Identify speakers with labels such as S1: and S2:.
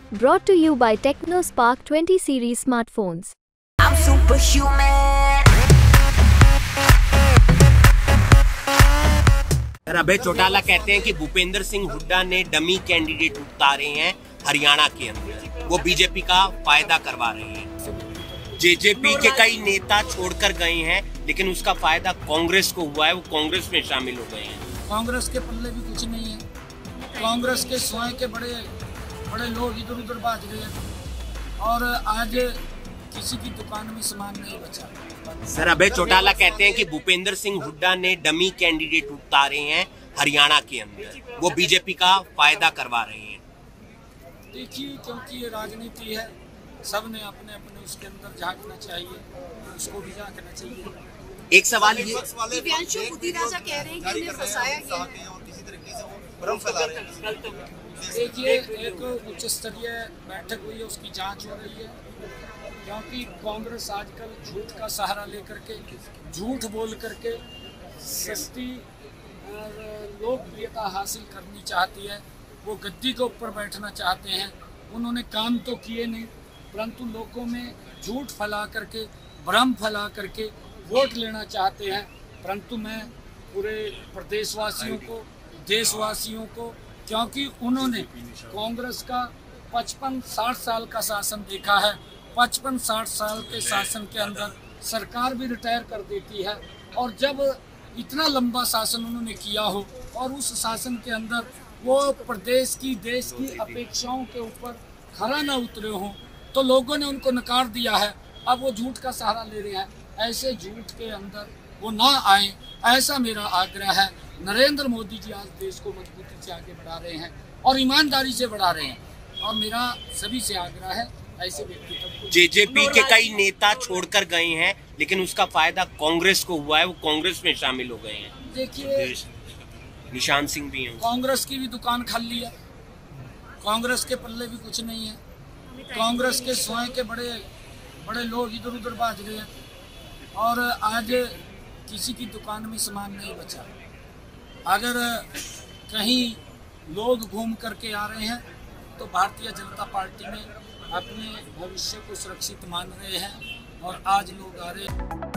S1: Brought to you by TechnoSpark 20 series smartphones.
S2: I'm superhuman.
S3: Abhay Chautala कहते हैं कि भूपेंद्र सिंह हुड्डा ने डमी कैंडिडेट उतारे हैं हरियाणा के अंदर, वो बीजेपी का फायदा करवा रहे हैं। जेजेपी के कई नेता छोड़कर गए हैं, लेकिन उसका फायदा कांग्रेस को हुआ है, वो कांग्रेस में शामिल हो गए हैं।
S4: कांग्रेस के पल्ले भी कुछ नहीं है। कांग्रेस के स्वयं के बड़े बड़े लोग इधर उधर भाग रहे हैं और आज किसी की दुकान में सामान नहीं बचा।
S3: सर, अभय चौटाला कहते हैं कि भूपेंद्र सिंह हुड्डा ने डमी कैंडिडेट उतारे हैं हरियाणा के अंदर, वो बीजेपी का फायदा करवा रहे हैं।
S4: देखिए, क्योंकि ये राजनीति है, सब ने अपने अपने उसके अंदर झांकना चाहिए, उसको भी झांकना चाहिए।
S3: एक सवाल ये,
S5: दिव्यांशु उदिराजा कह रहे हैं कि इन्हें फंसाया गया है और किसी तरीके से वो भ्रम फैला रहे हैं।
S4: देखिए, एक उच्च स्तरीय बैठक हुई है, उसकी जांच हो रही है, क्योंकि कांग्रेस आजकल झूठ का सहारा लेकर के, झूठ बोल करके सस्ती लोकप्रियता हासिल करनी चाहती है। वो गद्दी के ऊपर बैठना चाहते हैं। उन्होंने काम तो किए नहीं, परंतु लोगों में झूठ फैला करके, भ्रम फैला करके वोट लेना चाहते हैं। परंतु मैं पूरे प्रदेशवासियों को, देशवासियों को, क्योंकि उन्होंने कांग्रेस का 55-60 साल का शासन देखा है, 55-60 साल के शासन के अंदर सरकार भी रिटायर कर देती है, और जब इतना लंबा शासन उन्होंने किया हो और उस शासन के अंदर वो प्रदेश की, देश की अपेक्षाओं के ऊपर खरा न उतरे हों, तो लोगों ने उनको नकार दिया है। अब वो झूठ का सहारा ले रहे हैं। ऐसे झूठ के अंदर वो ना आए, ऐसा मेरा आग्रह है। नरेंद्र मोदी जी आज देश को मजबूती से आगे बढ़ा रहे हैं और ईमानदारी से बढ़ा रहे हैं, और मेरा सभी से आग्रह है ऐसे व्यक्तित्व।
S3: जेजेपी के कई नेता छोड़कर गए हैं, लेकिन उसका फायदा कांग्रेस को हुआ है, वो कांग्रेस में शामिल हो गए हैं।
S4: देखिए,
S3: निशान सिंह भी हैं।
S4: कांग्रेस की भी दुकान खाली है। कांग्रेस के पल्ले भी कुछ नहीं है। कांग्रेस के स्वयं के बड़े बड़े लोग इधर उधर भाग रहे हैं और आज किसी की दुकान में सामान नहीं बचा। अगर कहीं लोग घूम करके आ रहे हैं तो भारतीय जनता पार्टी में अपने भविष्य को सुरक्षित मान रहे हैं, और आज लोग आ रहे हैं।